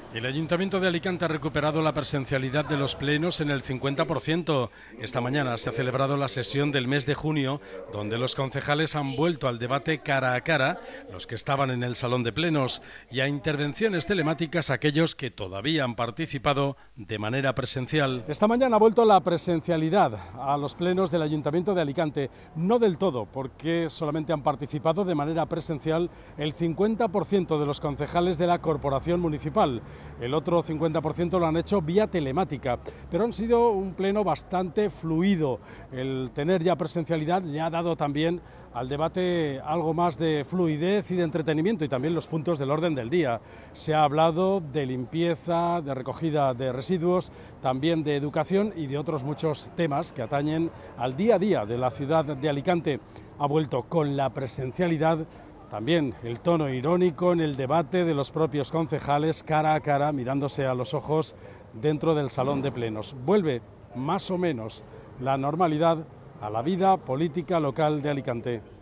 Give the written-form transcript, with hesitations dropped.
El Ayuntamiento de Alicante ha recuperado la presencialidad de los plenos en el 50%. Esta mañana se ha celebrado la sesión del mes de junio, donde los concejales han vuelto al debate cara a cara, los que estaban en el salón de plenos, y a intervenciones telemáticas aquellos que todavía han participado de manera presencial. Esta mañana ha vuelto la presencialidad a los plenos del Ayuntamiento de Alicante. No del todo, porque solamente han participado de manera presencial el 50% de los concejales de la Corporación Municipal. El otro 50% lo han hecho vía telemática, pero han sido un pleno bastante fluido. El tener ya presencialidad le ha dado también al debate algo más de fluidez y de entretenimiento y también los puntos del orden del día. Se ha hablado de limpieza, de recogida de residuos, también de educación y de otros muchos temas que atañen al día a día de la ciudad de Alicante. Ha vuelto con la presencialidad también el tono irónico en el debate de los propios concejales cara a cara, mirándose a los ojos dentro del salón de plenos. Vuelve más o menos la normalidad a la vida política local de Alicante.